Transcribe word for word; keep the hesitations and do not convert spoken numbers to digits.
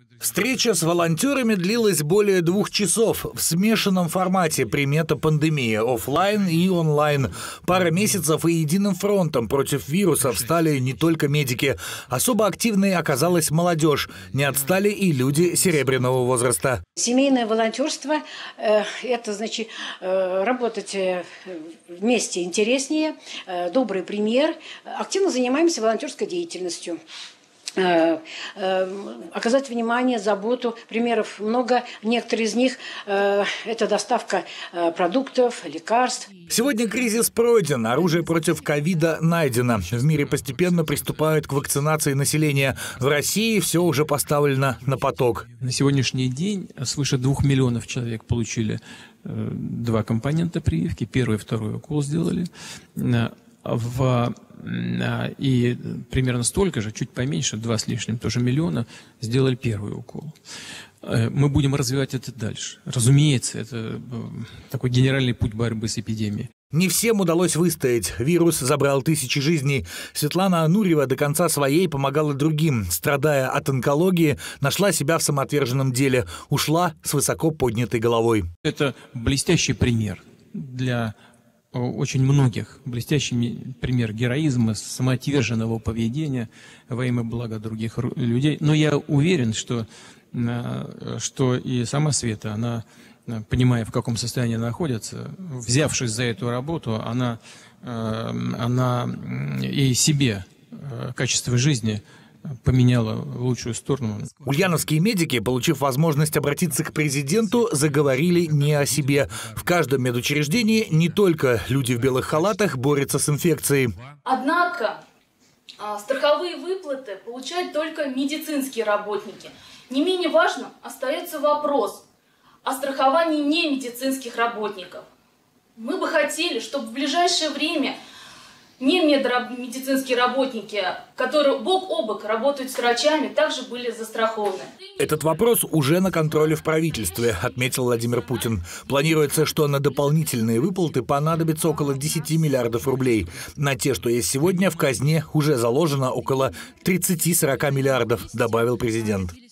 Встреча с волонтерами длилась более двух часов в смешанном формате. Примета пандемии – офлайн и онлайн. Пара месяцев и единым фронтом против вируса встали не только медики. Особо активной оказалась молодежь. Не отстали и люди серебряного возраста. Семейное волонтерство э, – это значит э, работать вместе интереснее, э, добрый пример. Активно занимаемся волонтерской деятельностью. Оказать внимание, заботу. Примеров много. Некоторые из них э, – это доставка э, продуктов, лекарств. Сегодня кризис пройден, оружие против ковида найдено. В мире постепенно приступают к вакцинации населения. В России все уже поставлено на поток. На сегодняшний день свыше двух миллионов человек получили э, два компонента прививки. Первый и второй укол сделали. В, и примерно столько же, чуть поменьше, два с лишним тоже миллиона, сделали первый укол. Мы будем развивать это дальше. Разумеется, это такой генеральный путь борьбы с эпидемией. Не всем удалось выстоять. Вирус забрал тысячи жизней. Светлана Анурьева до конца своей помогала другим. Страдая от онкологии, нашла себя в самоотверженном деле. Ушла с высоко поднятой головой. Это блестящий пример для очень многих, блестящий пример героизма, самоотверженного поведения во имя блага других людей. Но я уверен, что, что и сама Света, она, понимая, в каком состоянии она находится, взявшись за эту работу, она, она и себе качество жизни поменяла в лучшую сторону. Ульяновские медики, получив возможность обратиться к президенту, заговорили не о себе. В каждом медучреждении не только люди в белых халатах борются с инфекцией. Однако страховые выплаты получают только медицинские работники. Не менее важным остается вопрос о страховании немедицинских работников. Мы бы хотели, чтобы в ближайшее время не медицинские работники, которые бок о бок работают с врачами, также были застрахованы. Этот вопрос уже на контроле в правительстве, отметил Владимир Путин. Планируется, что на дополнительные выплаты понадобится около десяти миллиардов рублей. На те, что есть сегодня, в казне уже заложено около тридцати-сорока миллиардов, добавил президент.